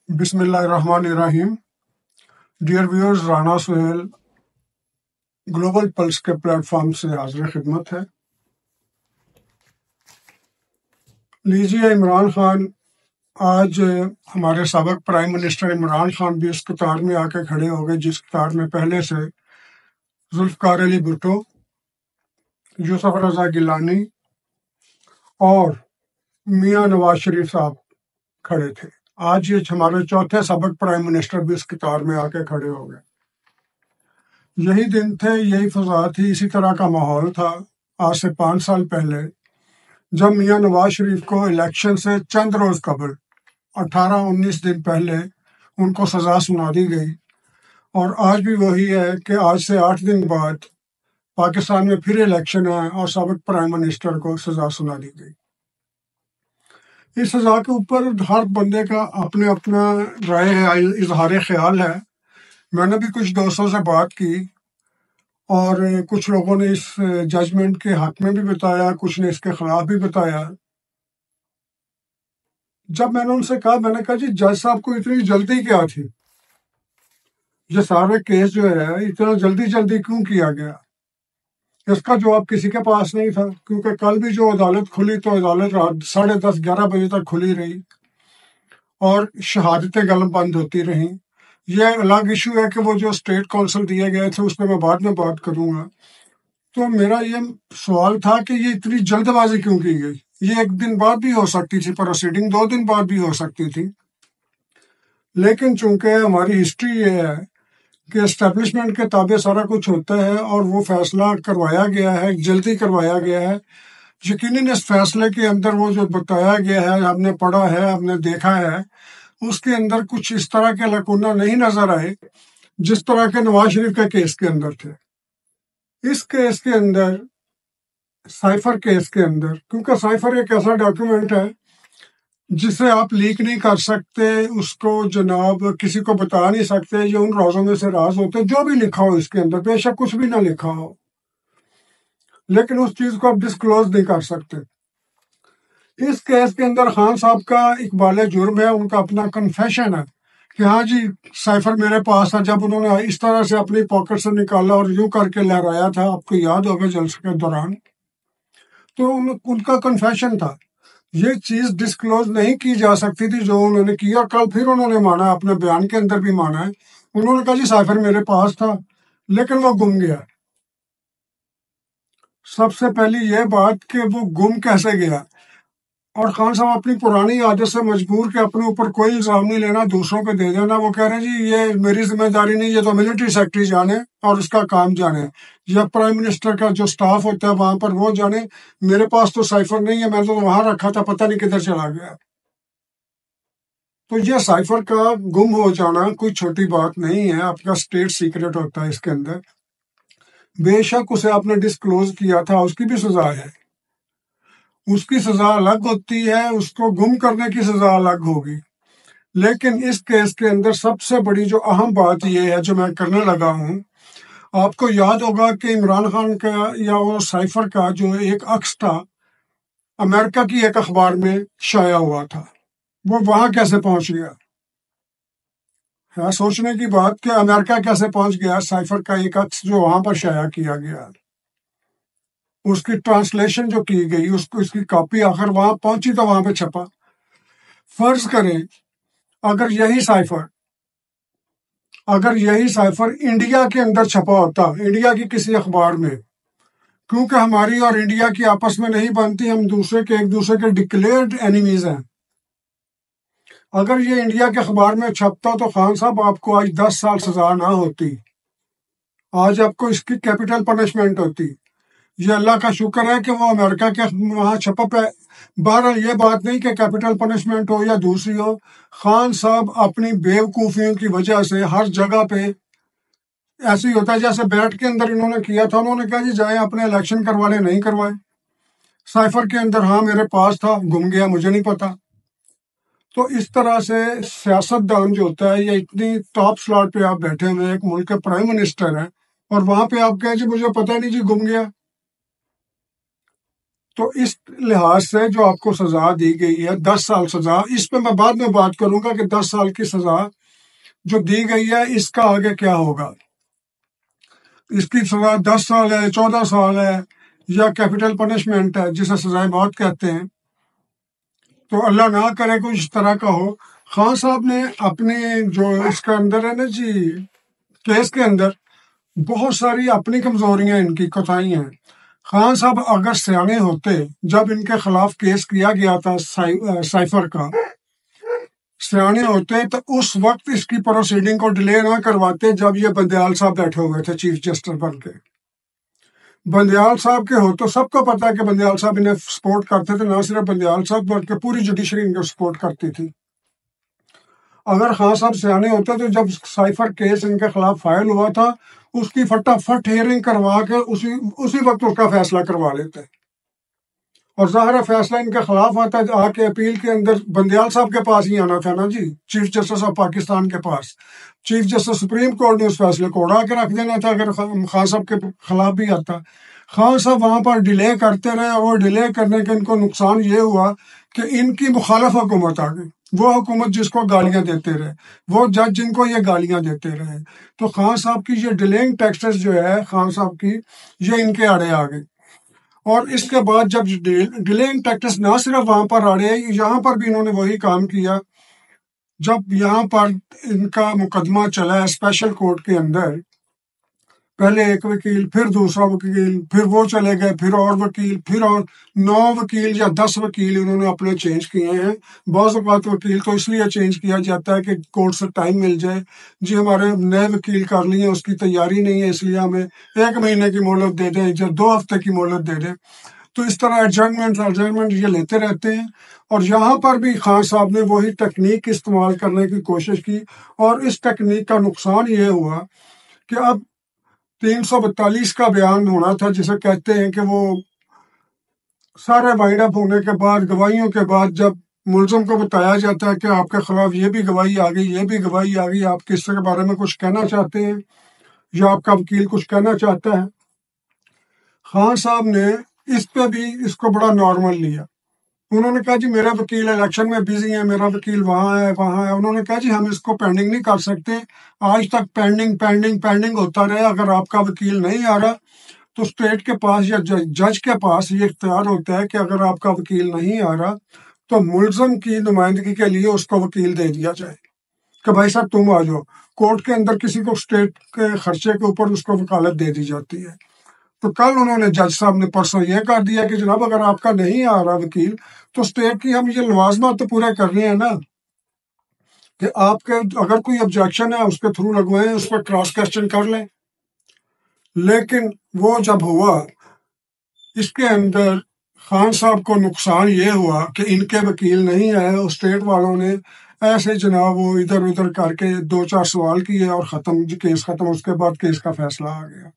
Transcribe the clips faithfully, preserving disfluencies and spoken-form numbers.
بسم اللہ الرحمن الرحیم۔ Dear viewers, Rana Sohail global plus کے پلیٹ فارم سے حاضر خدمت ہے۔ لیجیے، عمران خان آج ہمارے سابق پرائم منسٹر عمران خان بھی اس قطار میں آ کے کھڑے ہو گئے جس قطار میں پہلے سے ذوالفقار علی بھٹو، یوسف رضا گیلانی اور میاں نواز شریف صاحب کھڑے تھے۔ آج یہ ہمارے چوتھے سابق پرائم منسٹر بھی اس قطار میں آ کے کھڑے ہو گئے۔ یہی دن تھے، یہی فضا تھی، اسی طرح کا ماحول تھا آج سے پانچ سال پہلے، جب میاں نواز شریف کو الیکشن سے چند روز قبل اٹھارہ انیس دن پہلے ان کو سزا سنا دی گئی، اور آج بھی وہی ہے کہ آج سے آٹھ دن بعد پاکستان میں پھر الیکشن ہے اور سابق پرائم منسٹر کو سزا سنا دی گئی۔ اس سزا کے اوپر ہر بندے کا اپنے اپنا رائے ہے، اظہار خیال ہے۔ میں نے بھی کچھ دوستوں سے بات کی اور کچھ لوگوں نے اس ججمنٹ کے حق میں بھی بتایا، کچھ نے اس کے خلاف بھی بتایا۔ جب میں نے ان سے کہا، میں نے کہا جی جج صاحب کو اتنی جلدی کیا تھی؟ یہ سارے کیس جو ہے اتنا جلدی جلدی کیوں کیا گیا؟ اس کا جواب کسی کے پاس نہیں تھا، کیونکہ کل بھی جو عدالت کھلی تو عدالت رات ساڑھے دس گیارہ بجے تک کھلی رہی اور شہادتیں قلم بند ہوتی رہیں۔ یہ الگ ایشو ہے کہ وہ جو اسٹیٹ کونسل دیے گئے تھے اس پہ میں بعد میں بات کروں گا۔ تو میرا یہ سوال تھا کہ یہ اتنی جلد بازی کیوں کی گئی؟ یہ ایک دن بعد بھی ہو سکتی تھی، پروسیڈنگ دو دن بعد بھی ہو سکتی تھی، لیکن چونکہ ہماری ہسٹری یہ ہے کہ اسٹیبلشمنٹ کے تابع سارا کچھ ہوتا ہے اور وہ فیصلہ کروایا گیا ہے، جلدی کروایا گیا ہے۔ یقیناً اس فیصلے کے اندر وہ جو بتایا گیا ہے، ہم نے پڑھا ہے، ہم نے دیکھا ہے، اس کے اندر کچھ اس طرح کے لکونہ نہیں نظر آئے جس طرح کے نواز شریف کے کیس کے اندر تھے۔ اس کیس کے اندر، سائفر کیس کے اندر، کیونکہ سائفر ایک ایسا ڈاکیومنٹ ہے جسے آپ لیک نہیں کر سکتے، اس کو جناب کسی کو بتا نہیں سکتے، یہ ان رازوں میں سے راز ہوتے، جو بھی لکھا ہو اس کے اندر، بے شک کچھ بھی نہ لکھا ہو، لیکن اس چیز کو آپ ڈسکلوز نہیں کر سکتے۔ اس کیس کے اندر خان صاحب کا اقبال جرم ہے، ان کا اپنا کنفیشن ہے کہ ہاں جی سائفر میرے پاس تھا، جب انہوں نے اس طرح سے اپنی پاکٹ سے نکالا اور یوں کر کے لہرایا تھا، آپ کو یاد ہوگا جلسے کے دوران، تو ان کا کنفیشن تھا۔ یہ چیز ڈسکلوز نہیں کی جا سکتی تھی جو انہوں نے کی، اور کل پھر انہوں نے مانا، اپنے بیان کے اندر بھی مانا ہے۔ انہوں نے کہا جی سائفر میرے پاس تھا لیکن وہ گم گیا۔ سب سے پہلی یہ بات کہ وہ گم کیسے گیا، اور خان صاحب اپنی پرانی عادت سے مجبور کہ اپنے اوپر کوئی الزام نہیں لینا، دوسروں پہ دے دینا۔ وہ کہہ رہے ہیں جی یہ میری ذمہ داری نہیں، یہ تو ملٹری سیکٹری جانے اور اس کا کام جانے، یا پرائم منسٹر کا جو سٹاف ہوتا ہے وہاں پر وہ جانے، میرے پاس تو سائفر نہیں ہے، میں تو وہاں رکھا تھا، پتہ نہیں کدھر چلا گیا۔ تو یہ سائفر کا گم ہو جانا کوئی چھوٹی بات نہیں ہے، آپ کا اسٹیٹ سیکرٹ ہوتا ہے، اس کے اندر بے شک اسے آپ نے ڈسکلوز کیا تھا، اس کی بھی سزا ہے، اس کی سزا الگ ہوتی ہے، اس کو گم کرنے کی سزا الگ ہوگی۔ لیکن اس کیس کے اندر سب سے بڑی جو اہم بات یہ ہے جو میں کرنے لگا ہوں، آپ کو یاد ہوگا کہ عمران خان کا یا وہ سائفر کا جو ایک عکس تھا امریکہ کی ایک اخبار میں شائع ہوا تھا، وہ وہاں کیسے پہنچ گیا؟ ہے سوچنے کی بات کہ امریکہ کیسے پہنچ گیا سائفر کا ایک عکس جو وہاں پر شائع کیا گیا، اس کی ٹرانسلیشن جو کی گئی، اس کو اس کی کاپی آخر وہاں پہنچی تو وہاں پہ چھپا۔ فرض کریں اگر یہی سائفر اگر یہی سائفر انڈیا کے اندر چھپا ہوتا، انڈیا کی کسی اخبار میں، کیونکہ ہماری اور انڈیا کی آپس میں نہیں بنتی، ہم دوسرے کے ایک دوسرے کے ڈکلیئرڈ اینیمیز ہیں، اگر یہ انڈیا کے اخبار میں چھپتا تو خان صاحب آپ کو آج دس سال سزا نہ ہوتی، آج آپ کو اس کی کیپٹل پنشمنٹ ہوتی۔ یہ اللہ کا شکر ہے کہ وہ امریکہ کے وہاں چھپا پہ۔ بہرحال یہ بات نہیں کہ کیپٹل پنشمنٹ ہو یا دوسری ہو، خان صاحب اپنی بیوقوفیوں کی وجہ سے ہر جگہ پہ ایسے ہی ہوتا ہے، جیسے بیٹ کے اندر انہوں نے کیا تھا، انہوں نے کہا جی جائیں اپنے الیکشن کروا لیں، نہیں کروائے۔ سائفر کے اندر ہاں میرے پاس تھا، گم گیا، مجھے نہیں پتا۔ تو اس طرح سے سیاست دان جو ہوتا ہے، یہ اتنی ٹاپ سلاٹ پہ آپ بیٹھے ہوئے ایک ملک کے پرائم منسٹر ہیں، اور وہاں پہ آپ کہیں جی مجھے پتہ نہیں جی گم گیا۔ تو اس لحاظ سے جو آپ کو سزا دی گئی ہے دس سال سزا، اس پہ میں بعد میں بات کروں گا کہ دس سال کی سزا جو دی گئی ہے اس کا آگے کیا ہوگا۔ اس کی سزا دس سال ہے، چودہ سال ہے، یا کیپٹل پنشمنٹ ہے جسے سزائے موت کہتے ہیں۔ تو اللہ نہ کرے کچھ اس طرح کا ہو۔ خان صاحب نے اپنے جو اس کے اندر ہے نا جی کیس کے اندر بہت ساری اپنی کمزوریاں، ان کی کوتاہیاں ہیں۔ خان صاحب اگر سیانے ہوتے، جب ان کے خلاف کیس کیا گیا تھا سائفر کا، سیانے ہوتے تو اس وقت اس کی پروسیڈنگ کو ڈیلے نہ کرواتے جب یہ بندیال صاحب بیٹھے ہوئے تھے چیف جسٹس بن کے۔ بندیال صاحب کے ہو تو سب کو پتا ہے کہ بندیال صاحب انہیں سپورٹ کرتے تھے، نہ صرف بندیال صاحب بلکہ پوری جوڈیشری ان کو سپورٹ کرتی تھی۔ اگر خان صاحب سیانے ہوتے تو جب سائفر کیس ان کے خلاف فائل ہوا تھا اس کی فٹافٹ ہیئرنگ کروا کے اسی اسی وقت اس کا فیصلہ کروا لیتے، اور ظاہر فیصلہ ان کے خلاف آتا ہے آ کے اپیل کے اندر بندیال صاحب کے پاس ہی آنا تھا نا جی، چیف جسٹس آف پاکستان کے پاس۔ چیف جسٹس سپریم کورٹ نے اس فیصلے کو اڑا کے رکھ دینا تھا اگر خان صاحب کے خلاف بھی آتا۔ خان صاحب وہاں پر ڈیلے کرتے رہے، اور ڈیلے کرنے کا ان کو نقصان یہ ہوا کہ ان کی مخالف حکومت آ گئی، وہ حکومت جس کو گالیاں دیتے رہے، وہ جج جن کو یہ گالیاں دیتے رہے۔ تو خان صاحب کی یہ ڈیلنگ ٹیکسز جو ہے خان صاحب کی، یہ ان کے آڑے آ گئی۔ اور اس کے بعد جب ڈیلنگ ٹیکسز نہ صرف وہاں پر آڑے، یہاں پر بھی انہوں نے وہی کام کیا۔ جب یہاں پر ان کا مقدمہ چلا ہے اسپیشل کورٹ کے اندر، پہلے ایک وکیل، پھر دوسرا وکیل، پھر وہ چلے گئے، پھر اور وکیل، پھر اور نو وکیل یا دس وکیل انہوں نے اپنے چینج کیے ہیں۔ بعض اوقات وکیل تو اس لیے چینج کیا جاتا ہے کہ کورٹ سے ٹائم مل جائے، جی ہمارے نئے وکیل کر لیے، اس کی تیاری نہیں ہے اس لیے ہمیں ایک مہینے کی مہلت دے دیں یا دو ہفتے کی مہلت دے دیں۔ تو اس طرح ایڈجسٹمنٹ ایڈجسٹمنٹ یہ لیتے رہتے ہیں۔ اور یہاں پر بھی خان صاحب نے وہی ٹیکنیک استعمال کرنے کی کوشش کی، اور اس ٹیکنیک کا نقصان یہ ہوا کہ اب تین سو بتالیس کا بیان ہونا تھا جسے کہتے ہیں کہ وہ سارے وائنڈ اپ ہونے کے بعد، گواہیوں کے بعد، جب ملزم کو بتایا جاتا ہے کہ آپ کے خلاف یہ بھی گواہی آ گئی، یہ بھی گواہی آ گئی، آپ کس کے بارے میں کچھ کہنا چاہتے ہیں یا آپ کا وکیل کچھ کہنا چاہتا ہے۔ خان صاحب نے اس پہ بھی اس کو بڑا نارمل لیا۔ انہوں نے کہا جی میرا وکیل الیکشن میں بزی ہے، میرا وکیل وہاں ہے وہاں ہے۔ انہوں نے کہا جی ہم اس کو پینڈنگ نہیں کر سکتے، آج تک پینڈنگ پینڈنگ پینڈنگ ہوتا رہے۔ اگر آپ کا وکیل نہیں آ رہا تو اسٹیٹ کے پاس یا جج کے پاس یہ اختیار ہوتا ہے کہ اگر آپ کا وکیل نہیں آ رہا تو ملزم کی نمائندگی کے لیے اس کو وکیل دے دیا جائے کہ بھائی صاحب تم آ جاؤ۔ کورٹ کے اندر کسی کو اسٹیٹ کے خرچے کے اوپر اس کو وکالت دے دی جاتی ہے۔ تو کل انہوں نے جج صاحب نے پرسوں یہ کر دیا کہ جناب اگر آپ کا نہیں آ رہا وکیل تو اسٹیٹ کی ہم یہ لوازمات تو پورے کرنے ہیں نا، کہ آپ کے اگر کوئی آبجیکشن ہے اس کے تھرو لگوائیں، اس پہ کراس کوسچن کر لیں۔ لیکن وہ جب ہوا، اس کے اندر خان صاحب کو نقصان یہ ہوا کہ ان کے وکیل نہیں آئے، اسٹیٹ والوں نے ایسے جناب وہ ادھر ادھر کر کے دو چار سوال کیے اور ختم، کیس ختم۔ اس کے بعد کیس کا فیصلہ آ گیا۔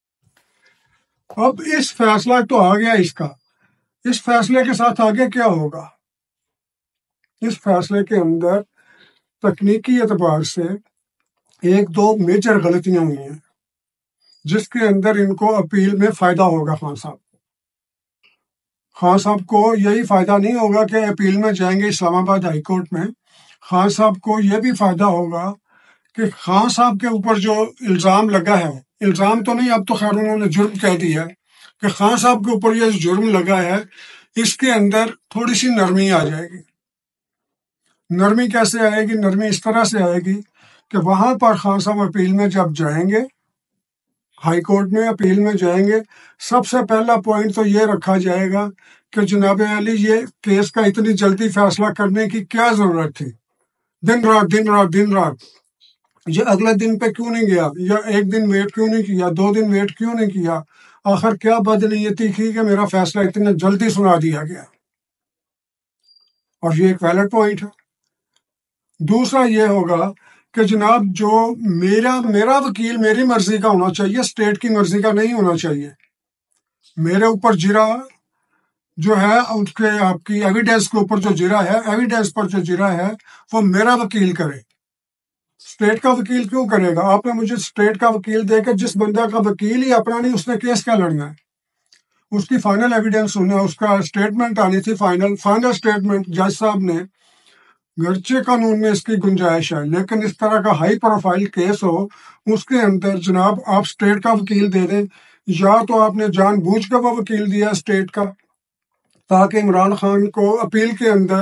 اب اس فیصلہ تو آ گیا اس کا، اس فیصلے کے ساتھ آگے کیا ہوگا؟ اس فیصلے کے اندر تکنیکی اعتبار سے ایک دو میجر غلطیاں ہوئی ہیں جس کے اندر ان کو اپیل میں فائدہ ہوگا۔ خان صاحب خان صاحب کو یہی فائدہ نہیں ہوگا کہ اپیل میں جائیں گے اسلام آباد ہائی کورٹ میں، خان صاحب کو یہ بھی فائدہ ہوگا کہ خان صاحب کے اوپر جو الزام لگا ہے، الزام تو نہیں، اب تو خیر انہوں نے جرم کہہ دیا ہے کہ خان صاحب کے اوپر یہ جرم لگا ہے، اس کے اندر تھوڑی سی نرمی آ جائے گی۔ نرمی کیسے آئے گی؟ نرمی اس طرح سے آئے گی کہ وہاں پر خان صاحب اپیل میں جب جائیں گے، ہائی کورٹ میں اپیل میں جائیں گے، سب سے پہلا پوائنٹ تو یہ رکھا جائے گا کہ جناب علی یہ کیس کا اتنی جلدی فیصلہ کرنے کی کیا ضرورت تھی؟ دن رات دن رات دن رات یہ اگلے دن پہ کیوں نہیں گیا، یا ایک دن ویٹ کیوں نہیں کیا، دو دن ویٹ کیوں نہیں کیا؟ آخر کیا بدنیتی کی کہ میرا فیصلہ اتنا جلدی سنا دیا گیا؟ اور یہ ایک ویلڈ پوائنٹ ہے۔ دوسرا یہ ہوگا کہ جناب جو میرا میرا وکیل میری مرضی کا ہونا چاہیے، اسٹیٹ کی مرضی کا نہیں ہونا چاہیے۔ میرے اوپر جرا جو ہے اس کے آپ کی ایویڈنس کے اوپر جو جرا ہے، ایویڈنس پر جو جرا ہے وہ میرا وکیل کرے، اسٹیٹ کا وکیل کیوں کرے گا؟ آپ نے مجھے اسٹیٹ کا وکیل دے کے، جس بندہ کا وکیل ہی اپنا نہیں، اس نے کیس کیا لڑنا ہے؟ اس کی فائنل ایویڈنس انہیں اس کا اسٹیٹمنٹ آنی تھی، فائنل فائنل اسٹیٹمنٹ جج صاحب نے، گرچہ قانون میں اس کی گنجائش ہے، لیکن اس طرح کا ہائی پروفائل کیس ہو اس کے اندر جناب آپ اسٹیٹ کا وکیل دے دیں، یا تو آپ نے جان بوجھ کر وہ وکیل دیا اسٹیٹ کا تاکہ عمران خان کو اپیل کے اندر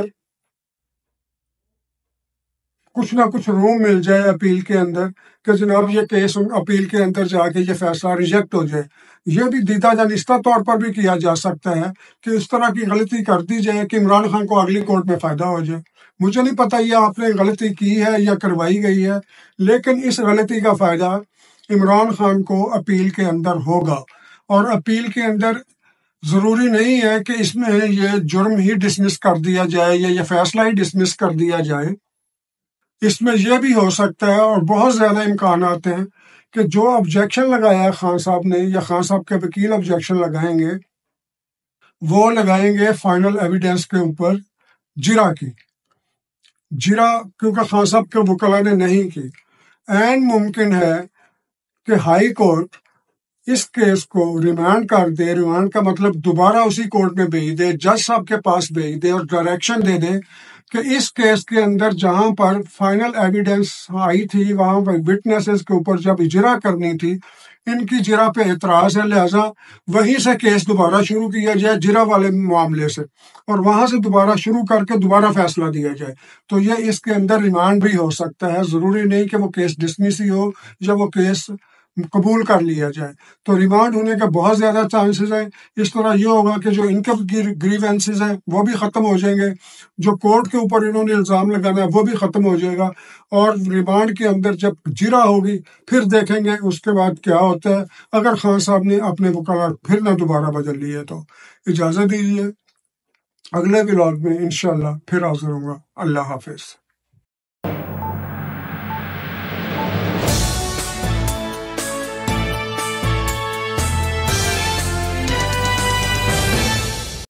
کچھ نہ کچھ روم مل جائے اپیل کے اندر کہ جناب یہ کیس اپیل کے اندر جا کے یہ فیصلہ ریجیکٹ ہو جائے۔ یہ بھی دیدہ جانستہ طور پر بھی کیا جا سکتا ہے کہ اس طرح کی غلطی کر دی جائے کہ عمران خان کو اگلی کورٹ میں فائدہ ہو جائے۔ مجھے نہیں پتہ یہ آپ نے غلطی کی ہے یا کروائی گئی ہے، لیکن اس غلطی کا فائدہ عمران خان کو اپیل کے اندر ہوگا، اور اپیل کے اندر ضروری نہیں ہے کہ اس میں یہ جرم ہی ڈسمس کر دیا جائے یا یہ فیصلہ ہی ڈسمس کر دیا جائے۔ اس میں یہ بھی ہو سکتا ہے اور بہت زیادہ امکانات ہیں کہ جو آبجیکشن لگایا ہے خان صاحب نے یا خان صاحب کے وکیل آبجیکشن لگائیں گے، وہ لگائیں گے فائنل ایویڈنس کے اوپر جرا کی جرا کیونکہ خان صاحب کے وکلا نے نہیں کی۔ این ممکن ہے کہ ہائی کورٹ اس کیس کو ریمانڈ کر دے، ریمانڈ کا مطلب دوبارہ اسی کورٹ میں بھیج دے، جج صاحب کے پاس بھیج دے اور ڈائریکشن دے دے کہ اس کیس کے اندر جہاں پر فائنل ایویڈنس آئی تھی وہاں پر وٹنسز کے اوپر جب اجرا کرنی تھی، ان کی جرا پہ اعتراض ہے، لہٰذا وہیں سے کیس دوبارہ شروع کیا جائے جرا والے معاملے سے، اور وہاں سے دوبارہ شروع کر کے دوبارہ فیصلہ دیا جائے۔ تو یہ اس کے اندر ریمانڈ بھی ہو سکتا ہے، ضروری نہیں کہ وہ کیس ڈسمس ہی ہو یا وہ کیس قبول کر لیا جائے۔ تو ریمانڈ ہونے کا بہت زیادہ چانسز ہیں۔ اس طرح یہ ہوگا کہ جو ان کے گریونسز ہیں وہ بھی ختم ہو جائیں گے، جو کورٹ کے اوپر انہوں نے الزام لگانا ہے وہ بھی ختم ہو جائے گا، اور ریمانڈ کے اندر جب جرا ہوگی پھر دیکھیں گے اس کے بعد کیا ہوتا ہے۔ اگر خان صاحب نے اپنے وکلا پھر نہ دوبارہ بدل لیے تو اجازت دیجیے، اگلے ولاگ میں انشاءاللہ پھر حاضر ہوں گا۔ اللہ حافظ۔